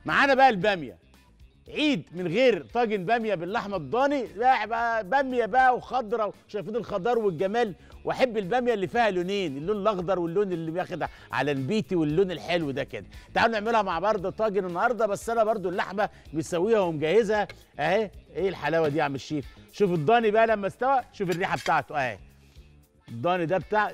معانا بقى الباميه. عيد من غير طاجن باميه باللحمه الضاني، بقى باميه بقى وخضره، شايفين الخضار والجمال. واحب الباميه اللي فيها لونين، اللون الاخضر واللون اللي بياخد على البيتي واللون الحلو ده كده. تعالوا نعملها مع بعض طاجن النهارده، بس انا برضو اللحمه مسويها ومجهزها اهي. ايه الحلاوه دي يا عم الشيف؟ شوف الضاني بقى لما استوى، شوف الريحه بتاعته اهي. الضاني ده بتاع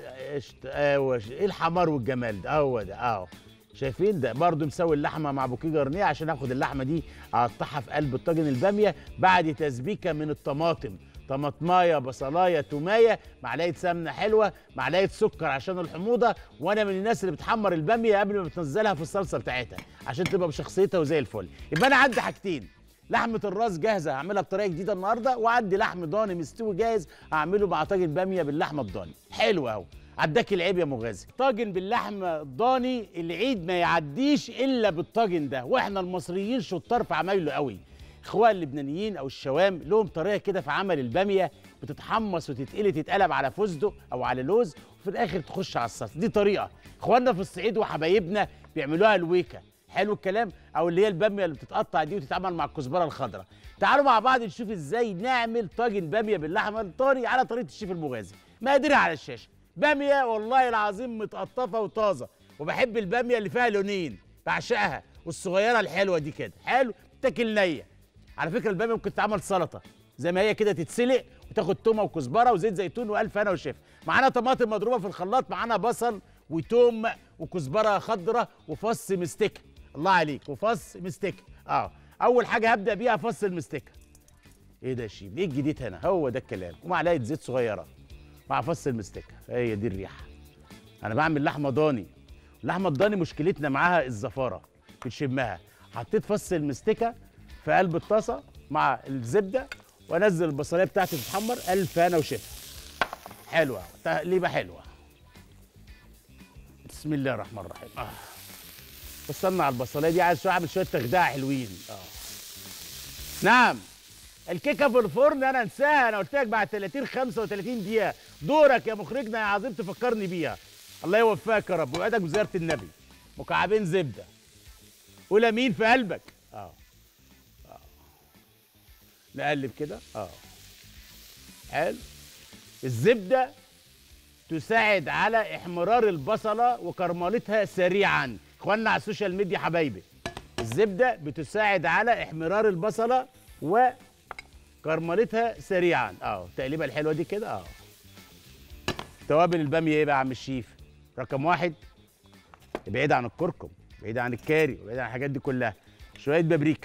ايه الحمار والجمال ده، هو ده اهو. شايفين ده برضو مسوي اللحمه مع بوكيه جرنيه عشان اخد اللحمه دي اقطعها في قلب الطاجن الباميه بعد تسبيكه من الطماطم. طماطمايه، بصلايه، تومايه، معلقه سمنه حلوه، معلقه سكر عشان الحموضه. وانا من الناس اللي بتحمر الباميه قبل ما بتنزلها في الصلصه بتاعتها عشان تبقى بشخصيتها وزي الفل. يبقى انا عندي حاجتين: لحمه الراس جاهزه هعملها بطريقه جديده النهارده، وعندي لحم ضاني مستوي جاهز هعمله مع طاجن باميه باللحمه الضاني. حلو اهو. عداك العيب يا مغازي. طاجن باللحمه الضاني العيد ما يعديش الا بالطاجن ده، واحنا المصريين شطار في عمايله قوي. اخوان اللبنانيين او الشوام لهم طريقه كده في عمل الباميه، بتتحمص وتتقلي تتقلب على فستق او على لوز وفي الاخر تخش على الصلصه. دي طريقه اخواننا في الصعيد وحبايبنا بيعملوها الويكه. حلو الكلام. او اللي هي الباميه اللي بتتقطع دي وتتعمل مع الكزبره الخضراء. تعالوا مع بعض نشوف ازاي نعمل طاجن باميه باللحمه الضاني على طريقه الشيف المغازي. مقاديرها على الشاشه. باميه والله العظيم متقطفه وطازه، وبحب الباميه اللي فيها لونين، بعشقها، والصغيره الحلوه دي كده حلو تاكل نيه. على فكره الباميه ممكن تتعمل سلطه زي ما هي كده، تتسلق وتاخد تومه وكزبره وزيت زيتون والف هنا وشفا. معانا طماطم مضروبه في الخلاط، معانا بصل وتوم وكزبره خضراء وفص مستكه. الله عليك، وفص مستكه. اول حاجه هبدا بيها فص المستكه. ايه ده يا شيف؟ ايه الجديد هنا؟ هو ده الكلام. ومعلقه زيت صغيره مع فص المستكه، هي دي الريحه. انا بعمل لحمه ضاني. اللحمه الضاني مشكلتنا معاها الزفاره، بتشمها. حطيت فص المستكه في قلب الطاسه مع الزبده، وانزل البصليه بتاعتي تتحمر. الف هنا وشفا. حلوه، تقليبه حلوه. بسم الله الرحمن الرحيم. بستنى على البصليه دي، عايز اعمل شويه تخديعه حلوين. نعم. الكيكه في الفرن انا انساها، انا قلت لك بعد 30 35 دقيقه. دورك يا مخرجنا يا عظيم تفكرني بيها. الله يوفقك يا رب ويوعدك بزياره النبي. مكعبين زبده. قول امين في قلبك. نقلب كده. حلو. الزبده تساعد على احمرار البصله وكرملتها سريعا. اخواننا على السوشيال ميديا حبايبي، الزبده بتساعد على احمرار البصله وكرملتها سريعا. التقليبه الحلوه دي كده. توابل الباميه ايه بقى يا عم الشيف؟ رقم واحد، بعيد عن الكركم، بعيد عن الكاري، بعيد عن الحاجات دي كلها. شويه بابريكا،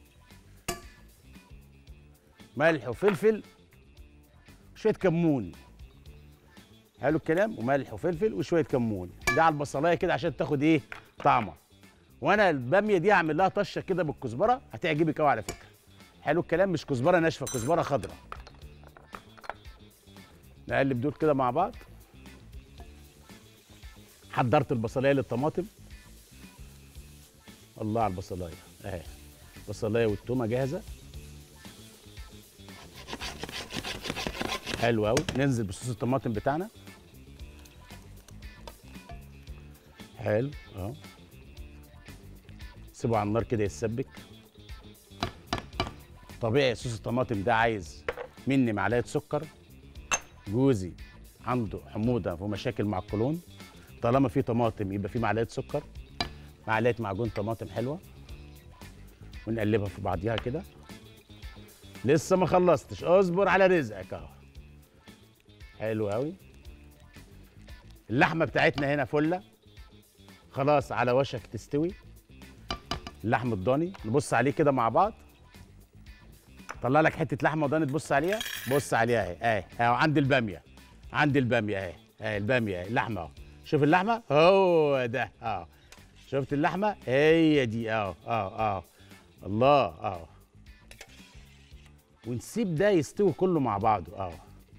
ملح وفلفل، شويه كمون. حلو الكلام. وملح وفلفل وشويه كمون. ده على البصلايه كده عشان تاخد ايه؟ طعمه. وانا الباميه دي هعمل لها طشه كده بالكزبره، هتعجبك قوي على فكره. حلو الكلام. مش كزبره ناشفه، كزبره خضراء. نقلب دول كده مع بعض. حضرت البصلايه للطماطم. الله على البصلايه اهي. البصلايه والتومه جاهزه. حلو قوي. ننزل بصوص الطماطم بتاعنا. حلو سيبه على النار كده يتسبك. طبيعي صوص الطماطم ده عايز مني معلقه سكر. جوزي عنده حموضه ومشاكل مع القولون، طالما في طماطم يبقى في معلقه سكر، معلقه معجون طماطم حلوه، ونقلبها في بعضيها كده. لسه ما خلصتش، اصبر على رزقك اهو. حلو قوي. اللحمه بتاعتنا هنا فله، خلاص على وشك تستوي. اللحم الضاني نبص عليه كده مع بعض. طلع لك حته لحمه ضاني تبص عليها. بص عليها اهي اهي. عند الباميه، عند الباميه اهي اهي. الباميه اهي، اللحمه اهو. شوف اللحمه، هو ده شفت اللحمه؟ هي دي الله. ونسيب ده يستوي كله مع بعضه.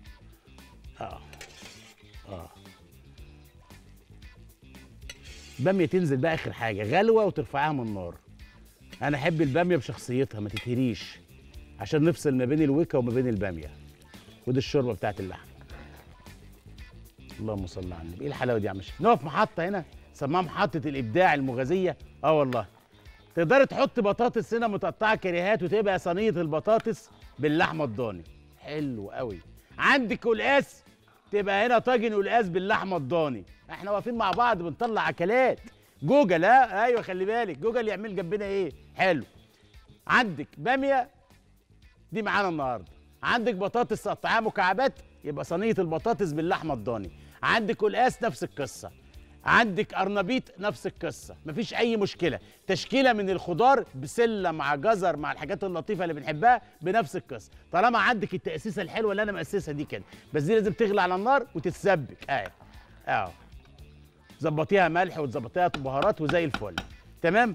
الباميه تنزل بقى اخر حاجه غلوه وترفعها من النار. انا احب الباميه بشخصيتها ما تتهريش، عشان نفصل ما بين الوكا وما بين الباميه. ودي الشوربه بتاعت اللحمه. اللهم صل على النبي. ايه الحلاوه دي يا عم الشيخ؟ نقف محطه هنا سماها محطه الابداع المغازيه. والله تقدري تحط بطاطس هنا متقطعه كريهات وتبقى صينيه البطاطس باللحمه الضاني. حلو قوي. عندك قلقاس، تبقى هنا طاجن قلقاس باللحمه الضاني. احنا واقفين مع بعض بنطلع اكلات. جوجل، ها، ايوه خلي بالك، جوجل يعمل جنبنا ايه؟ حلو. عندك باميه دي معانا النهارده. عندك بطاطس تقطعها مكعبات، يبقى صينيه البطاطس باللحمه الضاني. عندك قلقاس نفس القصه. عندك قرنبيط نفس القصه، مفيش اي مشكله. تشكيله من الخضار، بسله مع جزر مع الحاجات اللطيفه اللي بنحبها بنفس القصه. طالما عندك التاسيسه الحلوه اللي انا مأسسها دي كده، بس دي لازم تغلي على النار وتتسبك. اهو ظبطيها ملح وتظبطيها بهارات وزي الفل. تمام.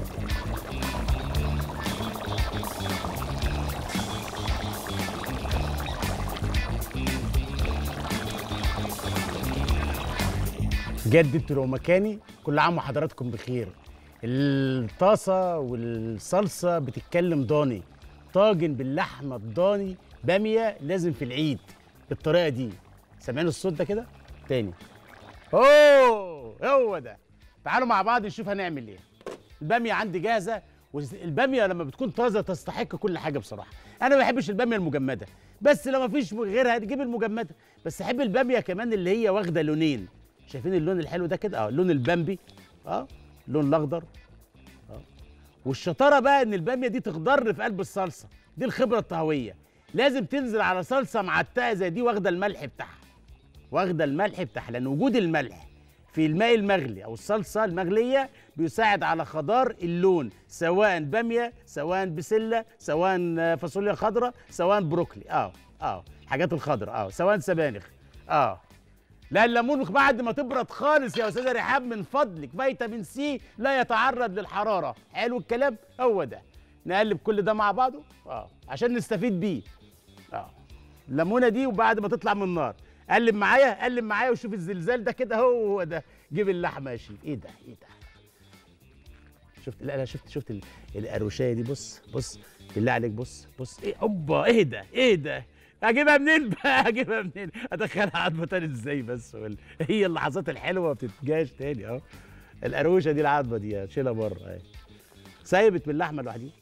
جدد لو مكاني، كل عام وحضراتكم بخير. الطاسه والصلصه بتتكلم ضاني. طاجن باللحمه الضاني باميه لازم في العيد بالطريقه دي. سامعين الصوت ده كده؟ تاني. اوه هو ده. تعالوا مع بعض نشوف هنعمل ايه. الباميه عندي جاهزه، والباميه لما بتكون طازه تستحق كل حاجه بصراحه. انا ما بحبش الباميه المجمده، بس لو ما فيش غيرها تجيب المجمده. بس احب الباميه كمان اللي هي واخده لونين. شايفين اللون الحلو ده كده؟ اللون البامبي، اللون الاخضر. والشطاره بقى ان الباميه دي تخضر في قلب الصلصه. دي الخبره الطهويه. لازم تنزل على صلصه معتقه زي دي، واخده الملح بتاعها. واخده الملح بتاعها، لان وجود الملح في الماء المغلي او الصلصه المغليه بيساعد على خضار اللون، سواء باميه، سواء بسله، سواء فاصوليا خضراء، سواء بروكلي. الحاجات الخضراء، سواء سبانخ. لا، الليمون بعد ما تبرد خالص يا استاذه رحاب من فضلك، فيتامين سي لا يتعرض للحراره. حلو الكلام، هو ده. نقلب كل ده مع بعضه عشان نستفيد بيه. الليمونه دي، وبعد ما تطلع من النار قلب معايا قلب معايا، وشوف الزلزال ده كده، هو ده. جيب اللحمه يا شيف. ايه ده ايه ده؟ شفت؟ لا شفت القروشايه دي. بص بالله عليك، بص ايه؟ اوبا، ايه ده ايه ده؟ اجيبها منين بقى؟ اجيبها منين؟ ادخلها عظمه تاني ازاي بس؟ هي اللحظات الحلوه ما بتتجاش تاني. القروشه دي، العظمه دي شيلها بره اهي. سايبت من اللحمه لوحديها.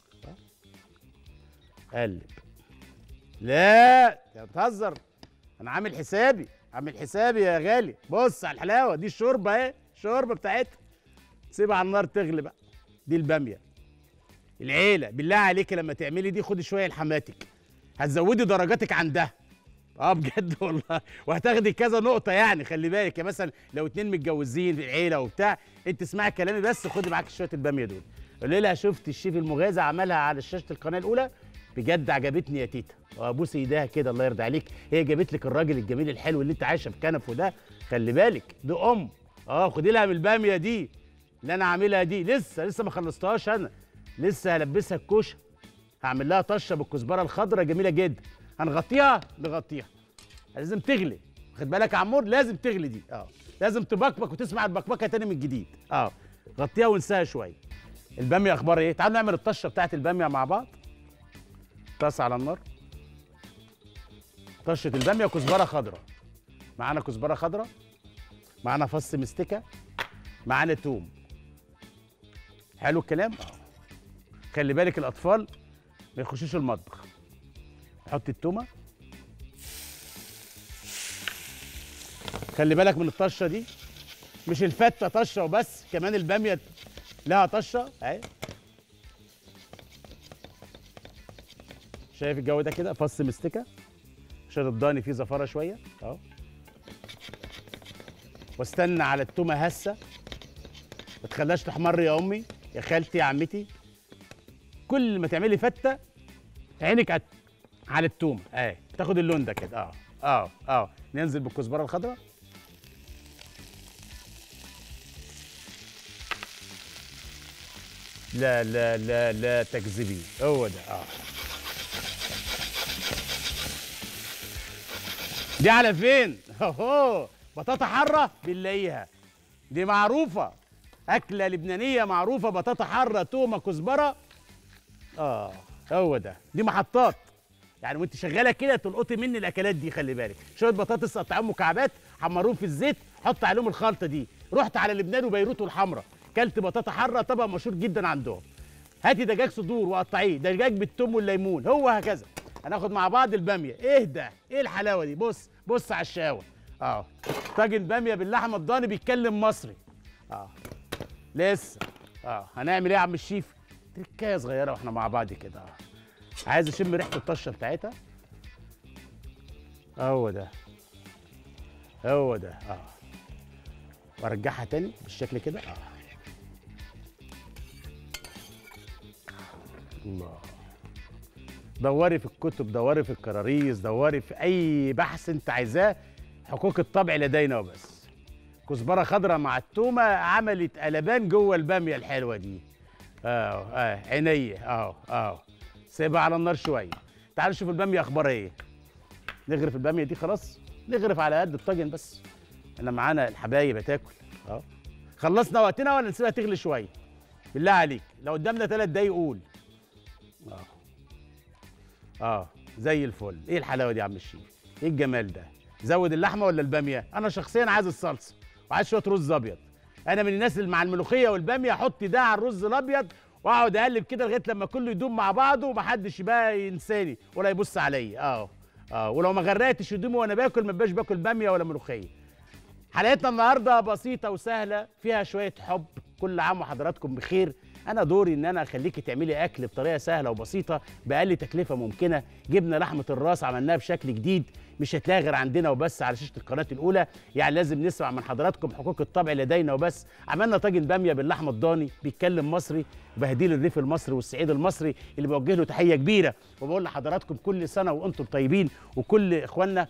قلب. لا انت بتهزر، انا عامل حسابي يا غالي. بص على الحلاوه دي، الشوربه اهي، الشوربه بتاعتها. سيبها على النار تغلي بقى. دي الباميه العيله. بالله عليك لما تعملي دي خدي شويه لحماتك، هتزودي درجاتك عندها. بجد والله، وهتاخدي كذا نقطه يعني. خلي بالك يا مثلا لو اتنين متجوزين في العيله وبتاع، انت اسمعي كلامي بس، خدي معاك شويه الباميه دول. قولي لها شفت الشيف المغازي عملها على شاشه القناه الاولى، بجد عجبتني يا تيتا. ابوس ايديها كده، الله يرضى عليك. هي جابت لك الراجل الجميل الحلو اللي انت عايشه في كنفه ده. خلي بالك دي خدي لها من الباميه دي اللي انا عاملها دي. لسه ما خلصتهاش انا. لسه هلبسها الكوشه، هعمل لها طشه بالكزبره الخضراء جميله جدا. هنغطيها، نغطيها. لازم تغلي، خد بالك يا عمور، لازم تغلي دي. لازم تبكبك وتسمع البكبكه تاني من جديد. غطيها وانساها شويه. الباميه اخبارها ايه؟ تعالوا نعمل الطشه بتاعت الباميه مع بعض. طاسه على النار، طشه الباميه وكزبره خضراء. معانا كزبره خضراء، معانا فص مستكه، معانا توم. حلو الكلام. خلي بالك الاطفال ما يخشوش المطبخ. حط التومه. خلي بالك من الطشه دي، مش الفته طشه وبس، كمان الباميه لها طشه اهي. شايف الجو ده كده؟ فص مستكه عشان الضاني فيه زفاره شويه واستنى على التومه هسه، ما تخليهاش تحمر يا امي، يا خالتي، يا عمتي. كل ما تعملي فته عينك على التومه اهي، تاخد اللون ده كده. ننزل بالكزبره الخضراء. لا لا لا لا تكذبي، هو ده. دي على فين؟ بطاطا حاره بنلاقيها، دي معروفه، اكله لبنانيه معروفه. بطاطا حاره، تومه، كزبره. هو ده. دي محطات يعني، وانت شغاله كده تلقطي مني الاكلات دي. خلي بالك، شويه بطاطس قطعهم مكعبات، حمروهم في الزيت، حط عليهم الخلطه دي. رحت على لبنان وبيروت والحمراء، كلت بطاطا حاره، طبق مشهور جدا عندهم. هاتي دجاج صدور وقطعيه، دجاج بالثوم والليمون، هو هكذا. هناخد مع بعض الباميه. اهدى، ايه الحلاوه دي؟ بص بص على الشقاوه. طاجن باميه باللحمه الضاني بيتكلم مصري. لسه. هنعمل ايه يا عم الشيف؟ تركايه صغيره واحنا مع بعض كده. عايز اشم ريحه الطشه بتاعتها. هو ده هو ده. وارجعها تاني بالشكل كده. الله. دوري في الكتب، دوري في الكراريس، دوري في اي بحث انت عايزاه، حقوق الطبع لدينا وبس. كزبره خضراء مع التومه عملت قلبان جوه الباميه الحلوه دي. عينيه. سيبها على النار شويه. تعالوا نشوف الباميه اخبارها ايه. نغرف الباميه دي خلاص، نغرف على قد الطاجن بس. احنا معانا الحبايب هتاكل. خلصنا وقتنا ولا نسيبها تغلي شويه؟ بالله عليك لو قدامنا 3 دقايق قول. زي الفل. ايه الحلاوه دي يا عم الشيف؟ ايه الجمال ده؟ زود اللحمه ولا الباميه؟ انا شخصيا عايز الصلصه وعايز شويه رز ابيض. انا من الناس اللي مع الملوخيه والباميه احط ده على الرز الابيض واقعد اقلب كده لغايه لما كله يدوب مع بعضه ومحدش يبقى ينساني ولا يبص عليا. ولو ما غرقتش هدومي وانا باكل ما بقاش باكل باميه ولا ملوخيه. حلقتنا النهارده بسيطه وسهله، فيها شويه حب. كل عام وحضراتكم بخير. انا دوري ان انا اخليكي تعملي اكل بطريقه سهله وبسيطه باقل تكلفه ممكنه. جبنا لحمه الراس عملناها بشكل جديد، مش هتلاقيها غير عندنا وبس على شاشه القناه الاولى. يعني لازم نسمع من حضراتكم حقوق الطبع لدينا وبس. عملنا طاجن باميه باللحمه الضاني بيتكلم مصري، بهديل الريف المصري والصعيد المصري اللي بوجه له تحيه كبيره. وبقول لحضراتكم كل سنه وانتم طيبين، وكل اخواننا